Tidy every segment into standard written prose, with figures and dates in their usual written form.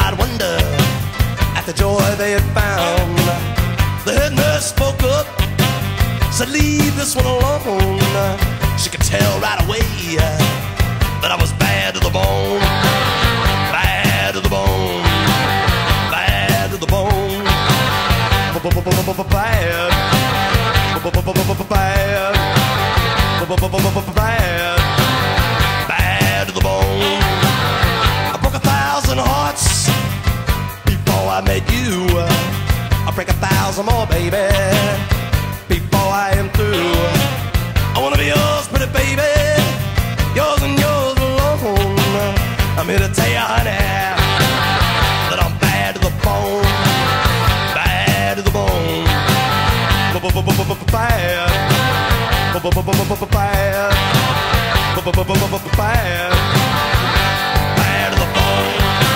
wide wonder at the joy they had found. The head nurse spoke up, said, leave this one alone. She could tell right away that I was bad to the bone. Bad to the bone. Bad to the bone. Bad. Bad. Bad to the bone. I broke 1,000 hearts before I met you. I'll break 1,000 more, baby, before I am through. I wanna be yours, pretty baby, yours and yours alone. I'm here to tell you, honey, that I'm bad to the bone. Bad to the bone. Bad. Bad. Bad. Bad to the bone.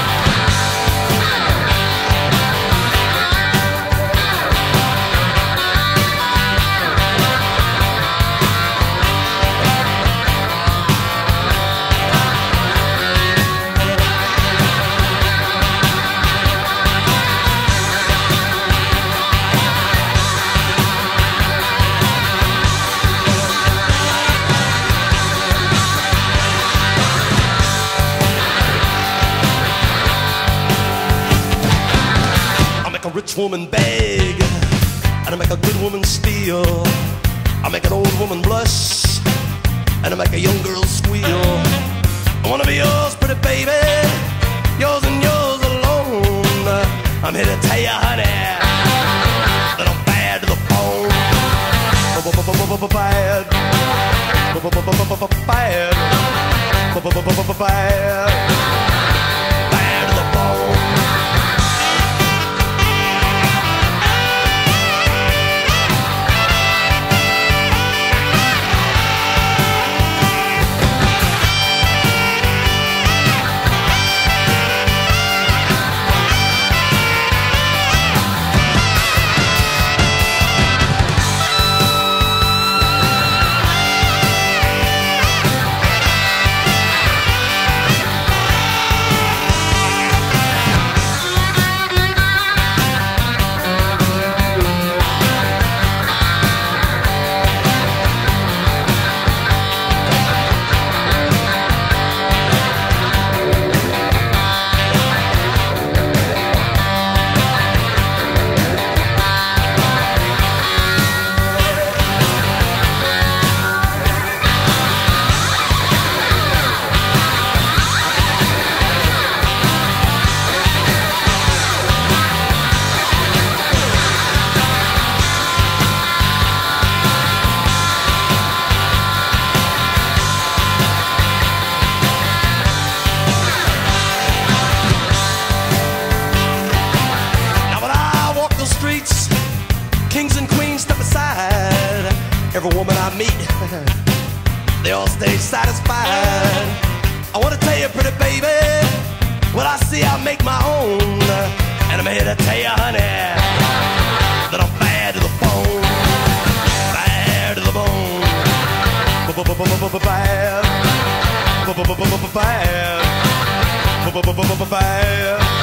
A rich woman beg, and I make a good woman steal. I make an old woman blush, and I make a young girl squeal. I wanna be yours, pretty baby, yours and yours alone. I'm here to tell you, honey, that I'm bad to the bone. Bad. Bad. Bad to the bone. Kings and queens step aside. Every woman I meet, they all stay satisfied. I wanna tell you, pretty baby, what I see I make my own. And I'm here to tell you, honey, that I'm bad to the bone. Bad to the bone. Bad. Bad. Bad.